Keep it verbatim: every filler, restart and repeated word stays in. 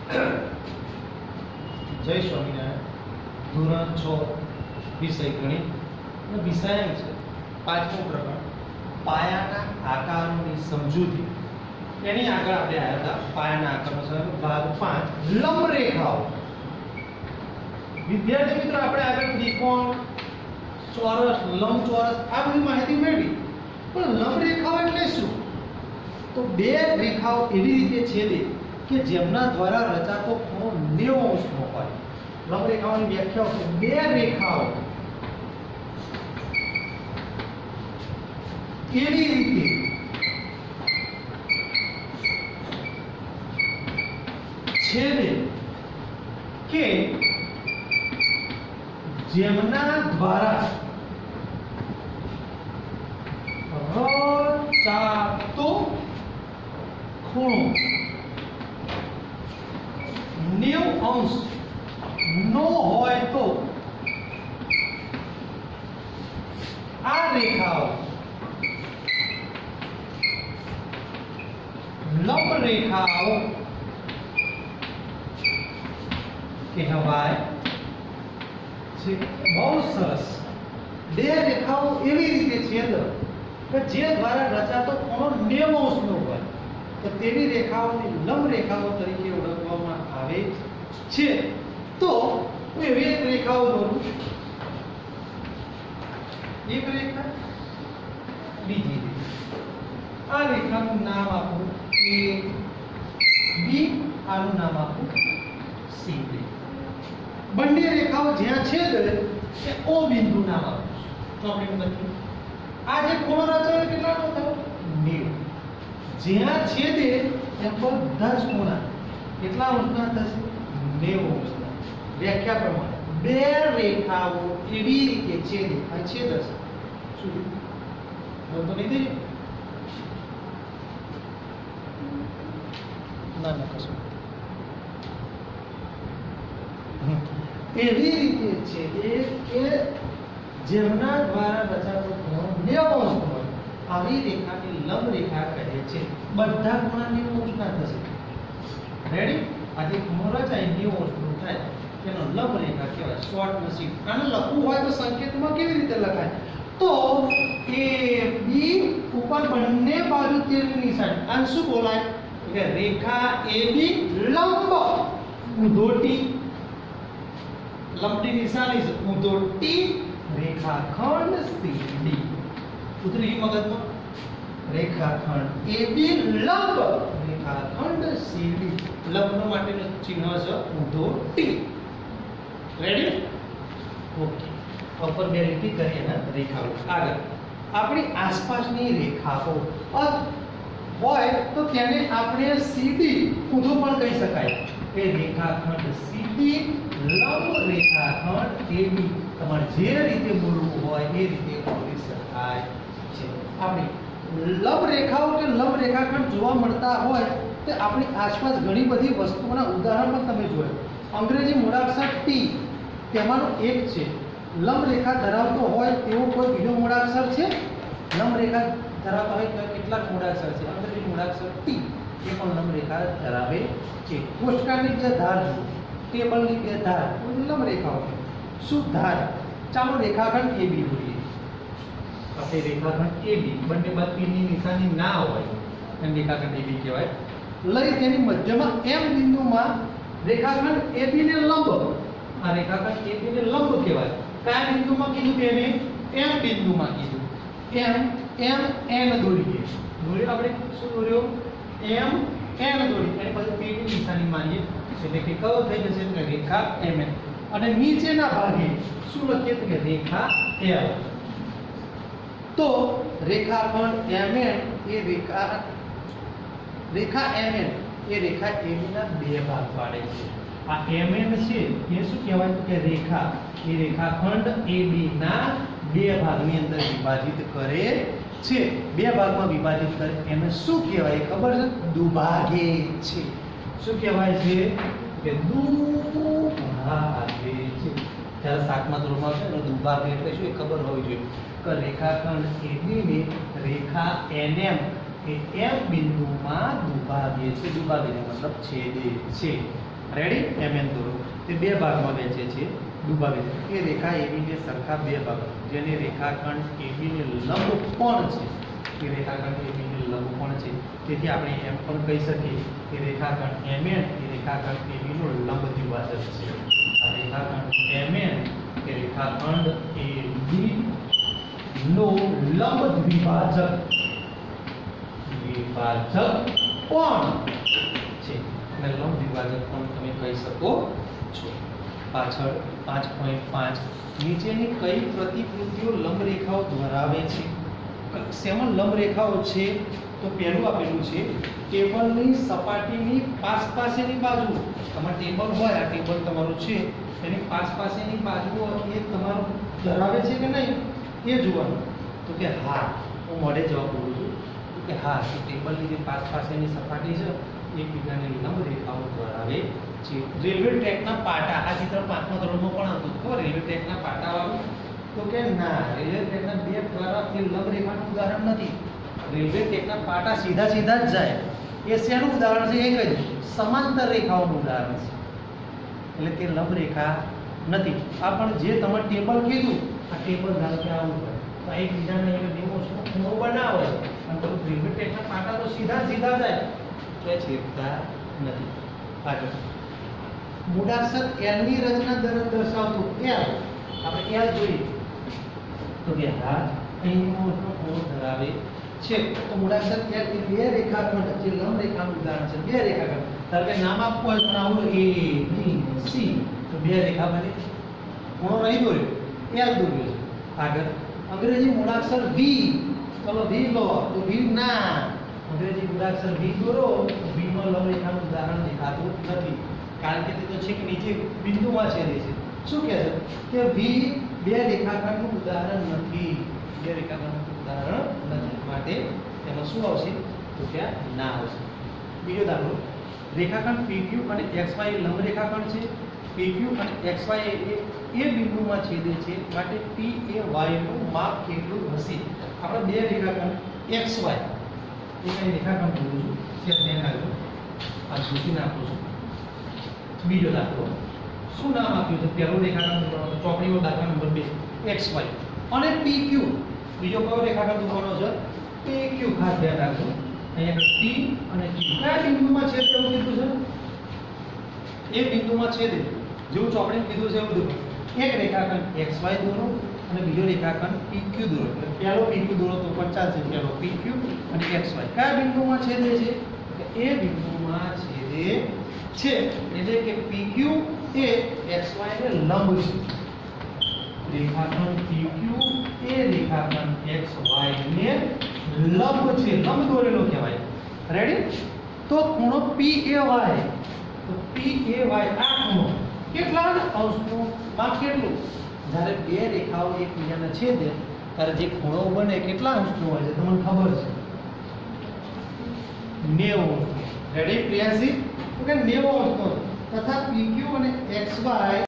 જય સ્વામિનારાયણ. ધોરણ છ વિષય ગણિત અને વિષયાંક છે. પાંચમું પ્રકરણ પાયાના આકારોની સમજૂતી. એની આગળ આપણે આવ્યા હતા પાયાના આકારનો સમજ ભાગ પાંચ લંબ રેખાઓ. વિદ્યાર્થી મિત્રો આપણે આગળ ત્રિકોણ, ચોરસ, લંબચોરસ આ બધી માહિતી મેળવી, પણ લંબ રેખાઓ એટલે શું? તો બે રેખાઓ એવી રીતે છેદે કે જેમના દ્વારા રચાતો ખૂણો નેવું અંશનો હોય. લંબ રેખાઓની વ્યાખ્યા છે બે રેખાઓ એવી રીતે છેદે કે જેમના દ્વારા રચાતો ખૂણો નેવું અંશ નો હોય તો આ રેખાઓ લંબ રેખાઓ કહેવાય છે. બહુ સરસ. બે રેખાઓ એવી રીતે છેદ કે જે દ્વારા રચાતો ખૂણો નેવું અંશનો હોય તો તેવી રેખાઓને લંબ રેખાઓ તરીકે ઓળખવામાં આવે છે. તો હું એવી એક રેખાઓ દોરું. એક રેખા, બીજી રેખા. આ રેખાનું નામ આપું એ બી, આનું નામ આપું સી. બંને રેખાઓ જ્યાં છેદે તે ઓ બિંદુ નામ આપું. ચોપડીમાં લખ્યું. આ જે ખૂણો રચાયો કેટલાનો થયો? નેવું. જ્યાં છેદે ત્યાં બધા જ ખૂણા કેટલા અંશના થશે? નેવું અંશના. વ્યાખ્યા પ્રમાણે બે રેખાઓ એવી રીતે છેદે આ છેદ હશે. શું બોલતો નહીં દે? ના ના કશું. એવી રીતે છેદે કે જેમના દ્વારા રચાતો ખૂણો નેવું અંશનો હોય આવી રેખાની લંબ રેખા કહે છે. બધા ખૂણા નેવું અંશના થશે. રેડી? આજે ખૂણો રચાય નેવું અંશનો થાય તેનો લંબ રેખા કહેવાય. શોર્ટ નસીબ. આને લખવું હોય તો સંકેતમાં કેવી રીતે લખાય? તો એ બી ઉપર બંને બાજુ તીરની નિશાની. આને શું બોલાય? કે રેખા એ બી લંબ ઉધોટી. લંબની નિશાની છે ઉધોટી રેખાખંડ સીડી. ઉતરી મગજમાં. રેખાખંડ એ બી લંબ રેખાખંડ સીડી. લંબ માટેનું ચિહ્ન છે ઉધોટી. રેડી? ઓકે. ઉપર બે લીટી કરીએ ને રેખાઓ. આગળ આપણી આસપાસની રેખાઓ હોય તો તેને આપણે સીડી ઊંધું પણ કહી શકાય. એ રેખાખંડ સીડી લંબ રેખાખંડ એબી. તમારે જે રીતે બોલવું હોય એ રીતે બોલી શકાય છે. આપણે લંબ રેખાઓ કે લંબ રેખાખંડ જોવા મળતા હોય તો આપણી આસપાસ ઘણી બધી વસ્તુઓના ઉદાહરણ પણ તમે જોયા. અંગ્રેજી મૂળાક્ષર ટી તેમાંનો એક છે. લંબ રેખા ધરાવતો હોય તેવો કોઈ બીજો મૂળાક્ષર છે? લંબ રેખા ધરાવતા હોય તો કેટલાક મૂળાક્ષર છે? અંગ્રેજી મૂળાક્ષર ટી એ પણ લંબ રેખા ધરાવે છે. કોષ્ટકની જે ધાર જુઓ, ટેબલની બે ધાર લંબ રેખાઓ છે. શું ધાર? ચાલો રેખાખંડ એ બી જોઈએ. આપણે રેખાખંડ એ બી બંને બાજુની નિશાની ના હોય એમ રેખાખંડ એ બી કહેવાય. લઈ તેની મધ્યમાં એમ બિંદુમાં રેખાખંડ એ બી ને લંબ. આ રેખાખંડ એ બી ને લંબ કહેવાય. કયા બિંદુમાં કીધું? તેને એમ બિંદુમાં કીધું. એમ એમ એન દોરીએ. દોરી આપણે શું દોર્યો? એમ એન દોરી. એની પછી પી ની નિશાની માનીએ એટલે કે કયો થઈ જશે? કે રેખા એમ એન. અને નીચેના ભાગે શું લખીએ? તો કે રેખા એલ. તો રેખાખંડ એમ એન એ રેખા રેખા એમ એન એ રેખા એબી ના બે ભાગ પાડે છે. આ એમ એન છે એ શું કહેવાય? તો કે રેખા એ રેખાખંડ એબી ના બે ભાગની અંદર વિભાજિત કરે છે. બે ભાગમાં વિભાજિત કરે એને શું કહેવાય? ખબર છે? દુભાગે છે. શું કહેવાય છે? કે દુભાગે છે. જ્યારે સાતમા ધોરણમાં છે ને દુભાગે એટલે શું એ ખબર હોવી જોઈએ કે રેખાખંડ એબી ને રેખા એનએમ એ એમ બિંદુમાં દુભાગે છે. દુભાગે મતલબ છેદે છે. રેડી? એમએન દોરો. તે બે ભાગમાં વહેંચે છે, ડૂબાવે છે. એ રેખા એબી ને સરખા બે ભાગ, જેને રેખાખંડ એબી ને લંબ કોણ છે, એ રેખાખંડ એબી ને લંબ કોણ છે. તેથી આપણે એમ પણ કહી શકીએ કે રેખાખંડ એમએન એ રેખાખંડ એબી નો લંબ દ્વિભાજક છે. આ રેખાખંડ એમએન એ રેખાખંડ એબી નો લંબ દ્વિભાજક દ્વિભાજક કોણ છે, અને લંબ દ્વિભાજક કોણ તમે કહી શકો છો. પાછળ પાંચ પોઈન્ટ પાંચ નીચેની કઈ પ્રતિકૃતિઓ લંબ રેખાઓ ધરાવે છે? સેવન લંબ રેખાઓ છે. તો પહેલું આપેલું છે ટેબલની સપાટીની પાસ પાસેની બાજુ. તમારું ટેબલ હોય, આ ટેબલ તમારું છે, એની પાસ પાસેની બાજુઓ એ તમારું ધરાવે છે કે નહીં એ જોવાનું. તો કે હા, હું મોઢે જવાબ બોલું છું કે હા, તો ટેબલની જે પાસ પાસેની સપાટી છે એકબીજાની લંબ રેખાઓ ધરાવે છે. રેલવે ટ્રેકના પાટા, આ ચિત્ર પાંચમા ધોરણમાં પણ હતું, ખબર? રેલવે ટ્રેકના પાટા વાળું. તો કે ના, રેલવે ટ્રેકના બે દ્વારા એ લંબ રેખાનું ઉદાહરણ નથી. રેલવે ટ્રેકના પાટા સીધા સીધા જ જાય. એ શેનું ઉદાહરણ છે? એક જ સમાંતર રેખાઓનું ઉદાહરણ છે. એટલે તે લંબ રેખા નથી. આ પણ જે તમે ટેબલ કીધું, આ ટેબલ ધારો કે આવું હોય તો એકબીજાને એક નિયમો ખૂણો બનાવે, અને રેલવે ટ્રેકના પાટા તો સીધા સીધા જાય, તો એ છેદતા નથી. આગળ મૂળાક્ષર એલ ની રચના દર્શાવતું એલ, આપણે એલ જોઈએ તો કે હા, અહીંનો ખૂણો ધરાવે છે. તો મૂળાક્ષર એલ એ બે રેખાખંડ, જે લંબ રેખાનું ઉદાહરણ છે, બે રેખાખંડ. ધારો કે નામ આપવું હોય તો આવું એ બી સી, તો બે રેખા બની, ખૂણો નહીં દોર્યો, એલ દોર્યો છે. આગળ અંગ્રેજી મૂળાક્ષર વી, ચલો વી લો, તો વી ના, અંગ્રેજી મૂળાક્ષર વી દોરો તો વી માં લંબ રેખાનું ઉદાહરણ દેખાતું નથી, કારણ કે તે તો છેક નીચે બિંદુમાં છેદે છે. શું કહે છે કે વી બે રેખાખંડનું ઉદાહરણ નથી, બે રેખાખંડનું ઉદાહરણ નથી, માટે તેમાં શું આવશે? તો કે ના આવશે. બીજો દાખલો, રેખાખંડ પીક્યુ અને એક્સવાય એ લંબ રેખાખંડ છે. પીક્યુ અને એક્સવાય એ એ બિંદુમાં છેદે છે, માટે પી એ વાય નું માપ કેટલું હશે? આપણે બે રેખાખંડ એક્સવાય એ કઈ રેખાખંડ બોલું છું, સેટ ધ્યાન રાખજો, આ સૂચી નાખું છું. બીજો દાખલો, શું નામ આપ્યું છે? પહેલો રેખાખંડ ચોકડીનો દાખલા નંબર બે એક્સવાય અને પીક્યુ. બીજો કયો રેખાખંડ દોરવાનો છે? પીક્યુ. ખાસ ધ્યાન રાખજો, અહીંયા પી અને ક્યુ કયા બિંદુમાં છેદે એવું કીધું છે? એ બિંદુમાં છેદે, જેવું ચોકડીને કીધું છે એવું દોરો. એક રેખાખંડ એક્સવાય દોરો અને બીજો રેખાખંડ પીક્યુ દોરો. એટલે પહેલો પીક્યુ દોરો તો પણ ચાલશે, પહેલો પીક્યુ અને એક્સવાય કયા બિંદુમાં છેદે છે? એ બિંદુમાં છેદે છે, એટલે કે પીક્યુ એ એક્સવાય ને લંબ છે. રેખાખંડ પીક્યુ એ રેખાખંડ એક્સવાય ને લંબ છે, લંબ દોરેલો કહેવાય. રેડી? તો ખૂણો પી એ વાય, તો પી એ વાય આ ખૂણો કેટલા અંશનું માપ કેટલું? જ્યારે બે રેખાઓ એકબીજાને છેદે ત્યારે જે ખૂણો બને કેટલા અંશનો હોય છે તમને ખબર છે? નેવું. રેડી પ્રિયાસી? તો કે નેવું અંશનો. તથા પીક્યુ અને એક્સવાય